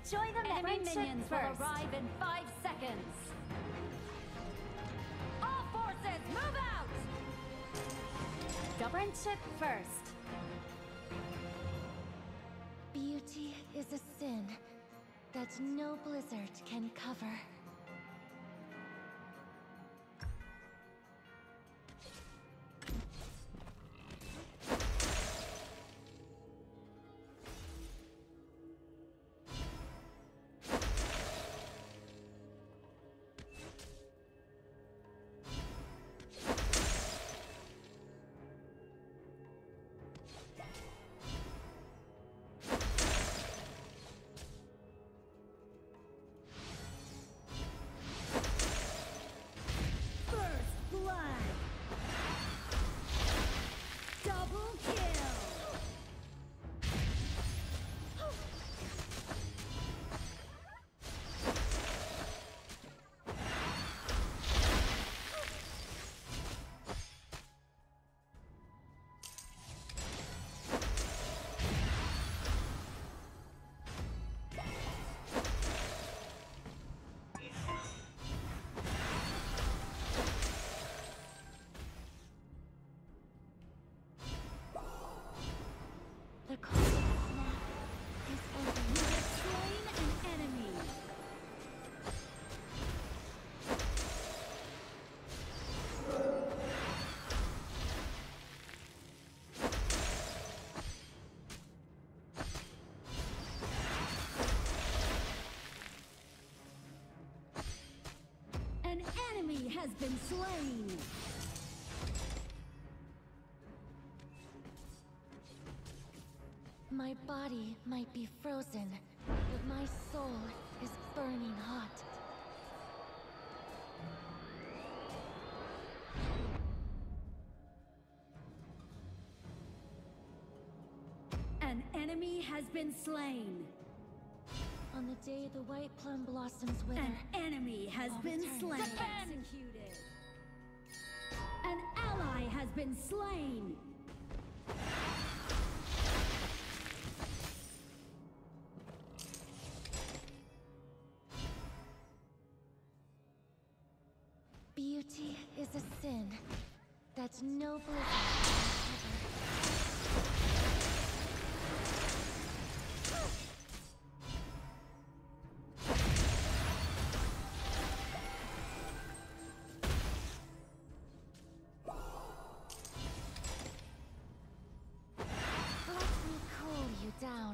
Enjoy the Enemy friendship minions will first. arrive in 5 seconds. All forces, move out! Friendship first. Beauty is a sin that no blizzard can cover. The cold snap is over. You have slain an enemy. An enemy has been slain. My body might be frozen, but my soul is burning hot. An enemy has been slain. On the day the white plum blossoms wither, An enemy has I'll been return. slain. Executed. An ally has been slain. beauty is a sin that no blizzard can cover. Let me cool you down.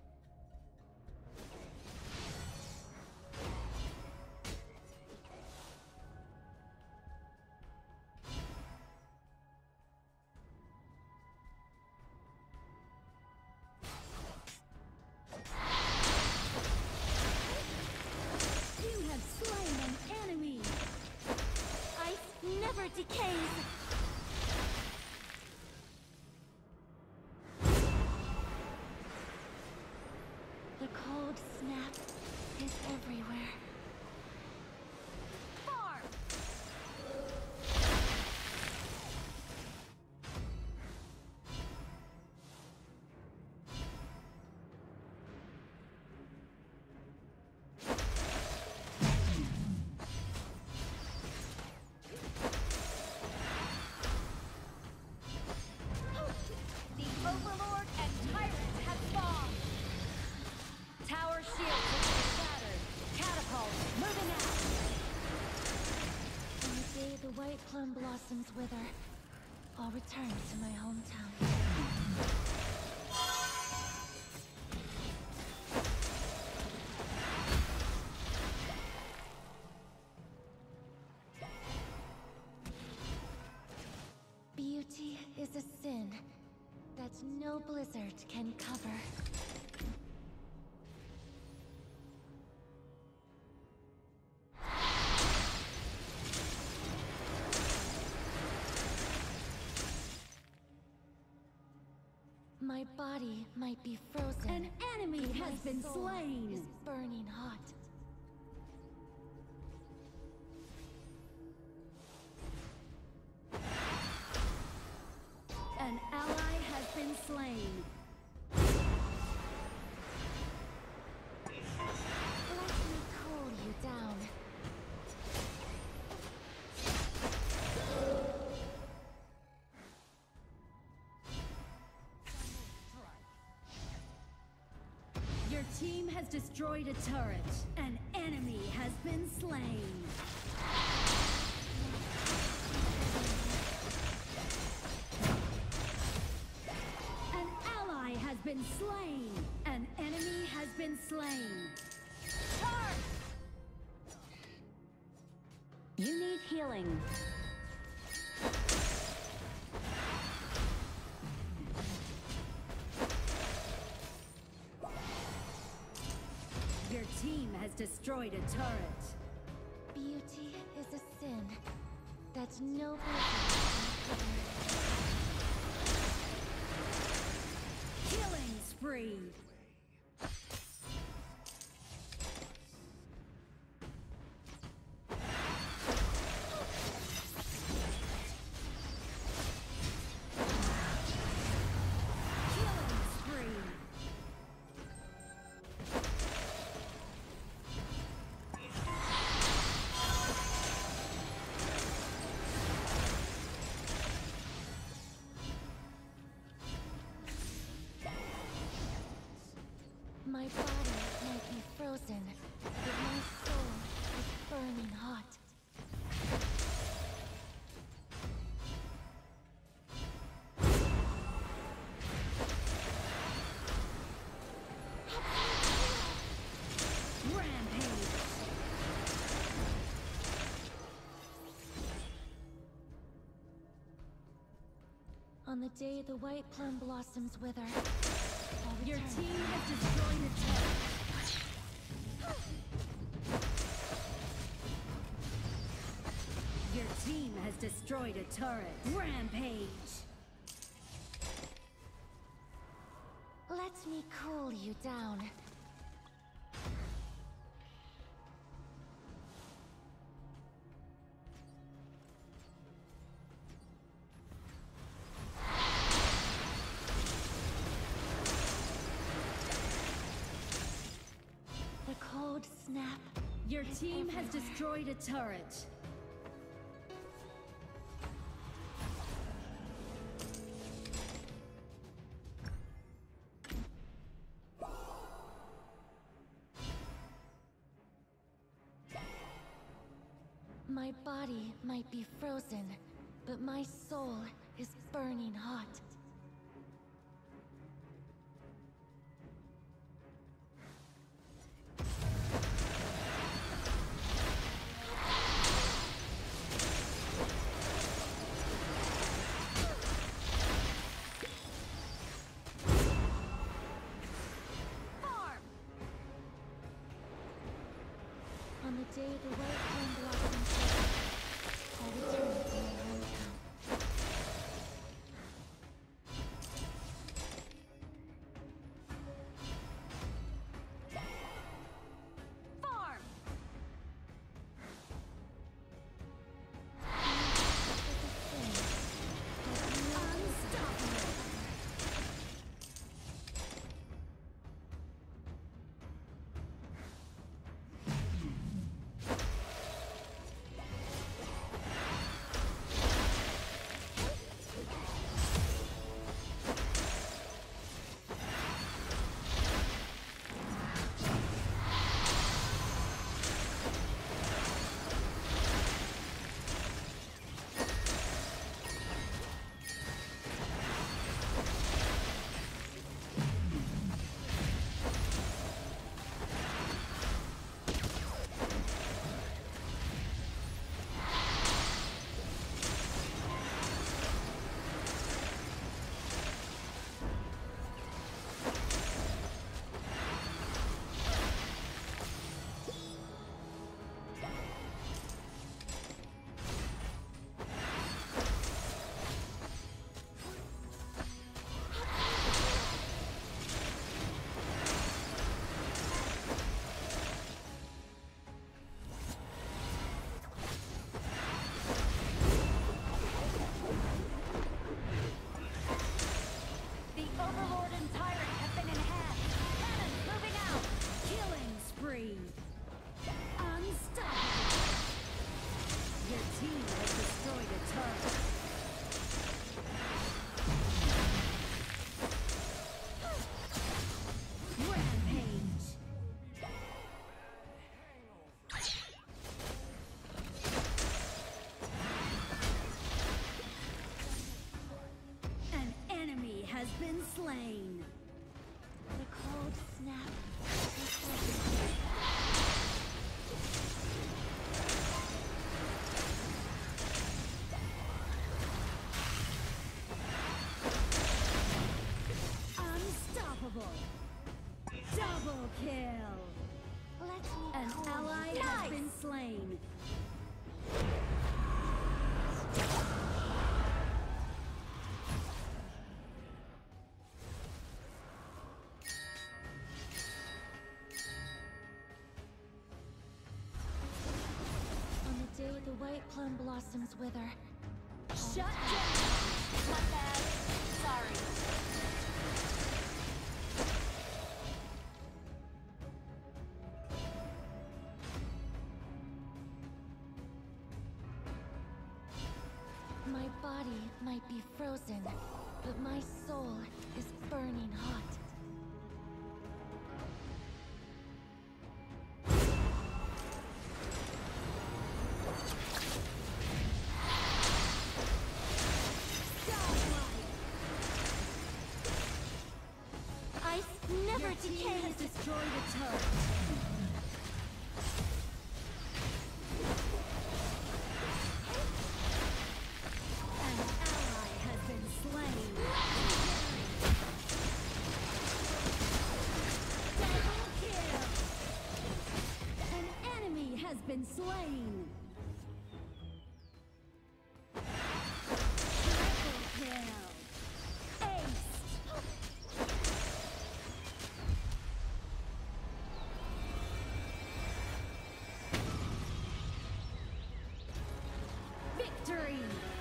You have slain an enemy. Ice never decays. The cold snap is everywhere. Farm. The Overlord and Tyrant have spawned. Tower shields have been shattered. Catapult moving out. On the day the white plum blossoms wither, I'll return to my hometown. Beauty is a sin that no blizzard can cover. My body might be frozen. An enemy but has my been soul slain. is burning hot. An ally has been slain. Your team has destroyed a turret. An enemy has been slain. An ally has been slain. An enemy has been slain. Charge! You need healing. Your team has destroyed a turret. Beauty is a sin that no person Killing spree. My body might be frozen, but my soul is burning hot. Rampage. On the day the white plum blossoms wither, I'll Your return. team has destroyed a turret. Your team has destroyed a turret. Rampage. Let me cool you down. The cold snap. Your team has destroyed a turret. My body might be frozen, but my soul is burning hot. On the day the white plum blossoms wither, I'll return to my hometown. Farm! Unstoppable! Rampage! slain. The cold snap. Unstoppable. Double kill. Let me An call ally you. has been slain. On the day the white plum blossoms wither. Shut down. My bad. Sorry. My body might be frozen, but my soul is burning hot. Ice never Your team has decays. destroyed a turret. An ally has been slain. Double kill. An enemy has been slain. Triple kill. Ace. Victory!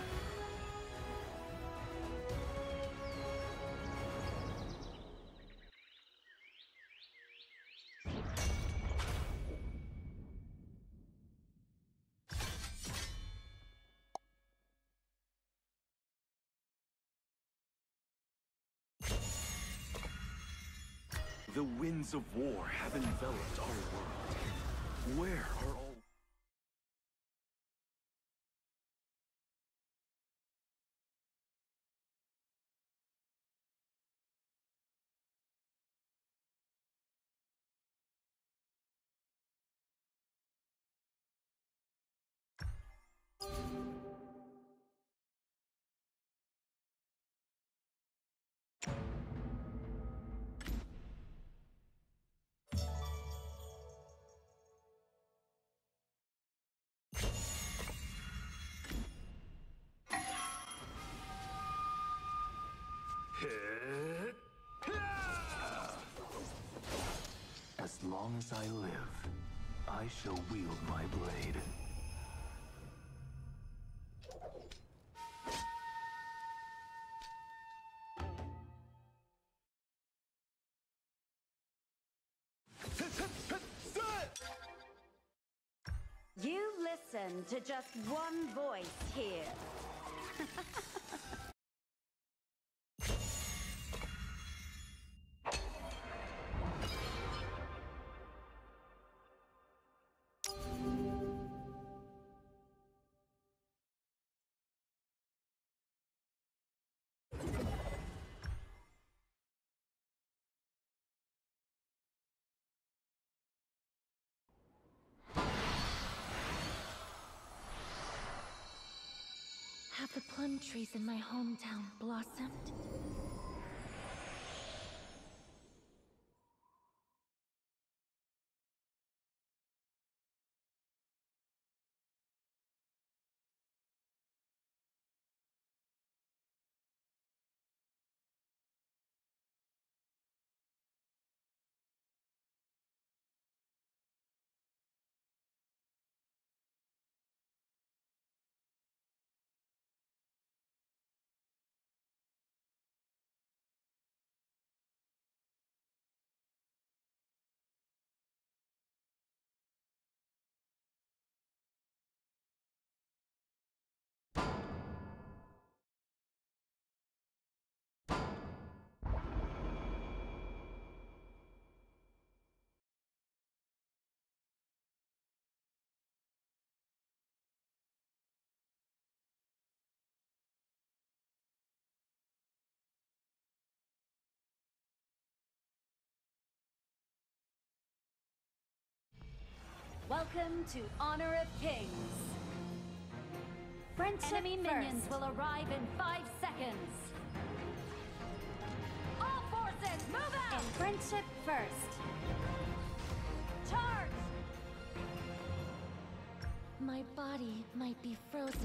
The winds of war have enveloped our world. Where are all... As long as I live, I shall wield my blade. You listen to just one voice here. Have the plum trees in my hometown blossomed? Welcome to Honor of Kings. Friendship Enemy minions first. will arrive in 5 seconds. All forces, move out! And friendship first. Charge! My body might be frozen.